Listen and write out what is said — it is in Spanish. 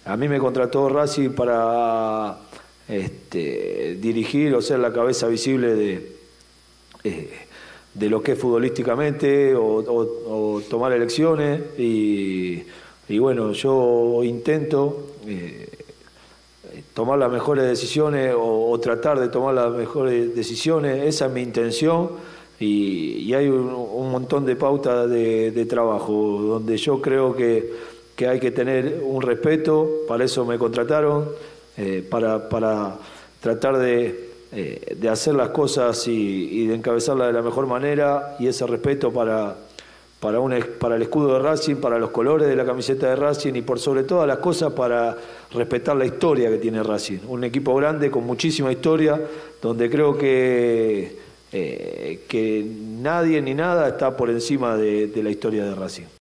A mí me contrató Racing para dirigir o ser la cabeza visible de lo que es futbolísticamente o tomar elecciones y bueno, yo intento tomar las mejores decisiones o tratar de tomar las mejores decisiones, esa es mi intención y hay un montón de pautas de trabajo donde yo creo que hay que tener un respeto, para eso me contrataron, para tratar de hacer las cosas y de encabezarlas de la mejor manera y ese respeto para el escudo de Racing, para los colores de la camiseta de Racing y por sobre todas las cosas para respetar la historia que tiene Racing. Un equipo grande con muchísima historia, donde creo que nadie ni nada está por encima de la historia de Racing.